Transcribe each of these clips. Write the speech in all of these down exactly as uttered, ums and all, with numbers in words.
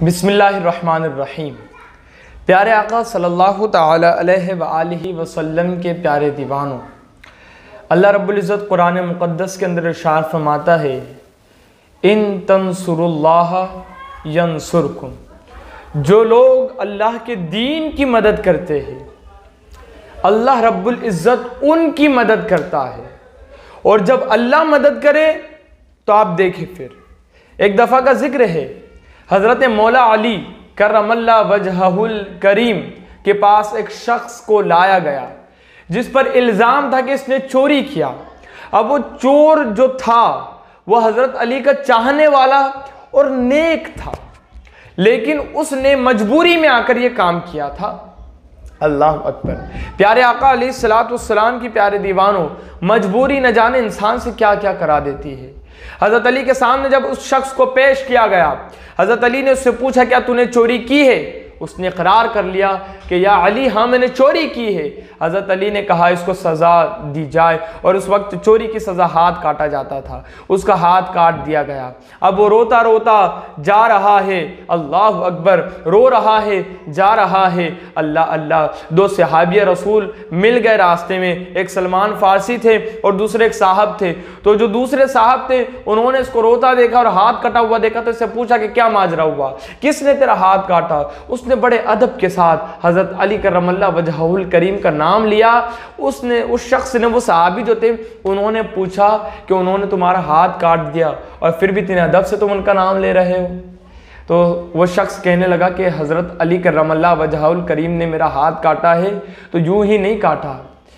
बिस्मिल्लाहिर्रहमानिर्रहीम। प्यारे आका सल्लल्लाहु तआला अलैहि व आलिहि वसल्लम के प्यारे दीवानों, अल्लाह रब्बुल इज़्ज़त कुरान मुक़द्दस के अंदर इरशाद फरमाता है, इन तंसुरुल्लाह यंसुरकुम। जो लोग अल्लाह के दीन की मदद करते हैं, अल्लाह रब्बुल इज़्ज़त उनकी मदद करता है। और जब अल्लाह मदद करे तो आप देखें, फिर एक दफ़ा का जिक्र है, हज़रत मौला अली करमल्ला वजहुल करीम के पास एक शख्स को लाया गया जिस पर इल्ज़ाम था कि इसने चोरी किया। अब वो चोर जो था वो हज़रत अली का चाहने वाला और नेक था, लेकिन उसने मजबूरी में आकर ये काम किया था। अल्लाह अकबर। प्यारे आका अलैहिस्सलातु वस्सलाम की प्यारे दीवानों, मजबूरी न जाने इंसान से क्या क्या करा देती है। हज़रत अली के सामने जब उस शख्स को पेश किया गया, हज़रत अली ने उससे पूछा, क्या तूने चोरी की है? उसने इकरार कर लिया कि या अली, हाँ मैंने चोरी की है। हज़रत अली ने कहा इसको सज़ा दी जाए, और उस वक्त चोरी की सज़ा हाथ काटा जाता था। उसका हाथ काट दिया गया। अब वो रोता रोता जा रहा है, अल्लाह अकबर, रो रहा है, जा रहा है, अल्लाह अल्लाह। दो सहाबिया रसूल मिल गए रास्ते में, एक सलमान फारसी थे और दूसरे एक साहब थे। तो जो दूसरे साहब थे उन्होंने इसको रोता देखा और हाथ कटा हुआ देखा, तो इससे पूछा कि क्या माजरा हुआ, किसने तेरा हाथ काटा? उसने बड़े अदब के साथ हज़रत अली करमल्ला वजहुल करीम का नाम लिया। उसने उस शख्स ने, वो सहाबी जो थे, उन्होंने पूछा कि उन्होंने तुम्हारा हाथ काट दिया और फिर भी इतने अदब से तुम उनका नाम ले रहे हो? तो वो शख्स कहने लगा कि हज़रत अली करमल्ला वजहुल करीम ने मेरा हाथ काटा है तो यूं ही नहीं काटा,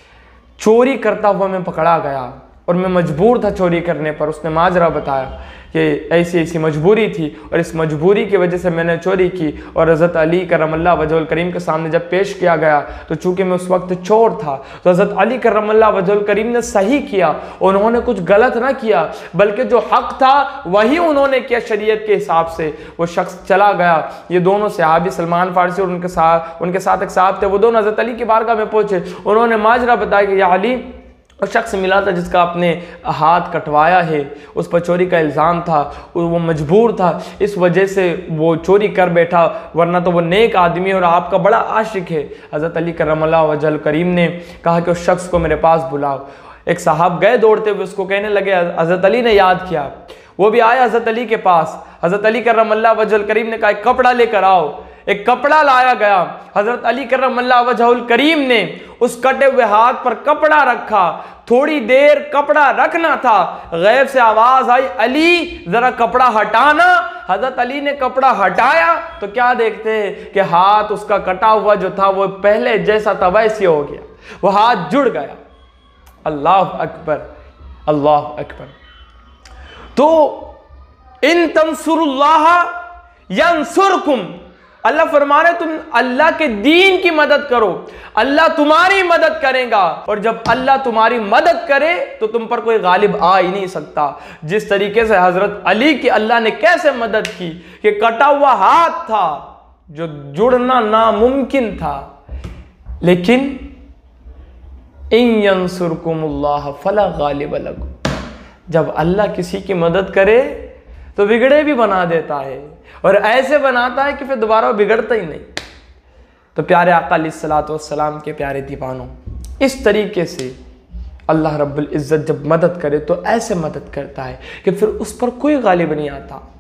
चोरी करता हुआ मैं पकड़ा गया और मैं मजबूर था चोरी करने पर। उसने माजरा बताया कि ऐसी ऐसी मजबूरी थी और इस मजबूरी की वजह से मैंने चोरी की। और हज़रत अली करमल्ला वजहुल करीम के सामने जब पेश किया गया तो चूंकि मैं उस वक्त चोर था, तो हज़रत अली करमल्ला वजहुल करीम ने सही किया। उन्होंने कुछ गलत ना किया, बल्कि जो हक था वही उन्होंने किया शरीयत के हिसाब से। वो शख्स चला गया। ये दोनों सहाबी, सलमान फारसी और उनके साथ उनके साथ एक साहब थे, वो दोनों हज़रत अली की बारगाह में पहुंचे। उन्होंने माजरा बताया कि या अली, उस शख्स मिला था जिसका आपने हाथ कटवाया है, उस पर चोरी का इल्ज़ाम था, वो मजबूर था, इस वजह से वो चोरी कर बैठा, वरना तो वो नेक आदमी है और आपका बड़ा आशिक है। हज़रत अली करमल्ला वजहुल करीम ने कहा कि उस शख्स को मेरे पास बुलाओ। एक साहब गए दौड़ते हुए, उसको कहने लगे, हज़रत अली ने याद किया, वो भी आया हज़रत अली के पास। हज़रत अली करमल्ला वजहुल करीम ने कहा एक कपड़ा लेकर आओ। एक कपड़ा लाया गया। हज़रत अली करमल्ला वजहुल करीम ने उस कटे हुए हाथ पर कपड़ा रखा। थोड़ी देर कपड़ा रखना था, गैब से आवाज आई, अली जरा कपड़ा हटाना। हज़रत अली ने कपड़ा हटाया तो क्या देखते हैं कि हाथ उसका कटा हुआ जो था वो पहले जैसा था वैसे हो गया, वो हाथ जुड़ गया। अल्लाह अकबर, अल्लाह अकबर। तो इन तंसुरुल्लाह यंसुरकुम, अल्लाह फरमा रहे तुम अल्लाह के दीन की मदद करो, अल्लाह तुम्हारी मदद करेगा। और जब अल्लाह तुम्हारी मदद करे तो तुम पर कोई गालिब आ ही नहीं सकता। जिस तरीके से हजरत अली की अल्लाह ने कैसे मदद की कि कटा हुआ हाथ था जो जुड़ना नामुमकिन था, लेकिन इन यंसुरकुमुल्लाह फला गालिब लकुम, जब अल्लाह किसी की मदद करे तो बिगड़े भी बना देता है, और ऐसे बनाता है कि फिर दोबारा बिगड़ता ही नहीं। तो प्यारे आका अलैहिस्सलातु वस्सलाम के प्यारे दीवानों, इस तरीके से अल्लाह रब्बुल इज़्ज़त जब मदद करे तो ऐसे मदद करता है कि फिर उस पर कोई गालिब नहीं आता।